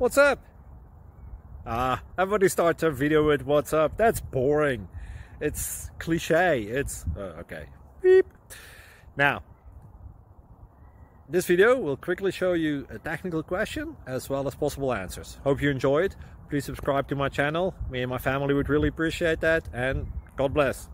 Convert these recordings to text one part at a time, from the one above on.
What's up? Everybody starts their video with what's up. That's boring. It's cliche. It's okay. Beep. Now, this video will quickly show you a technical question as well as possible answers. Hope you enjoyed. Please subscribe to my channel. Me and my family would really appreciate that, and God bless.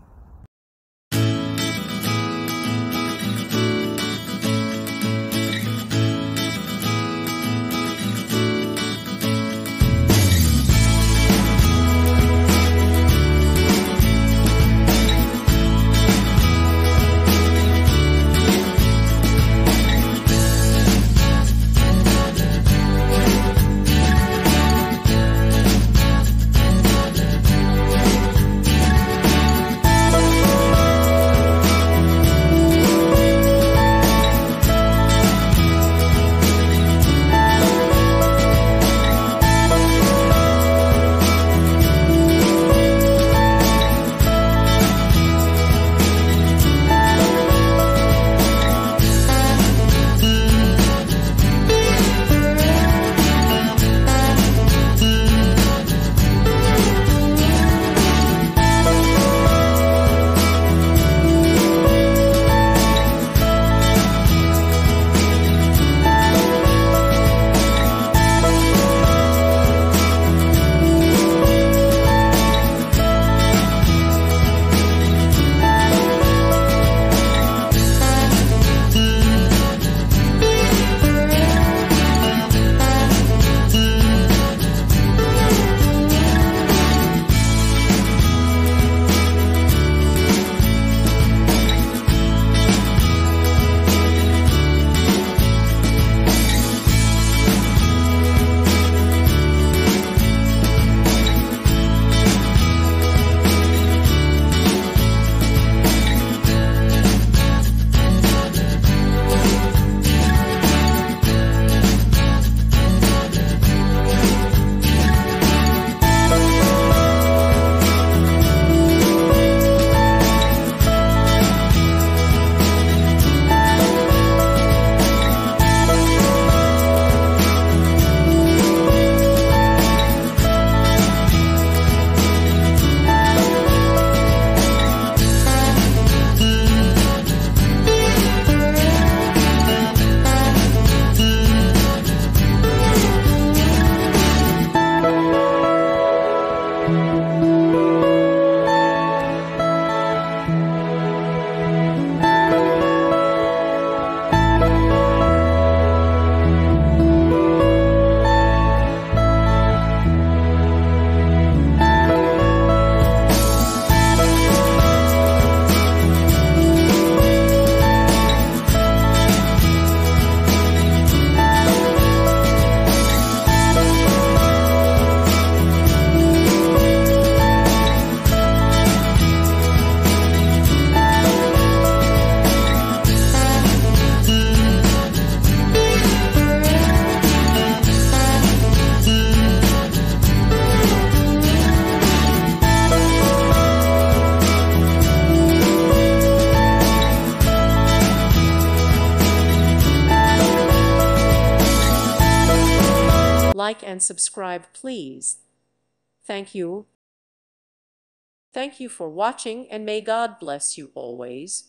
Like and subscribe, please. Thank you. Thank you for watching, and may God bless you always.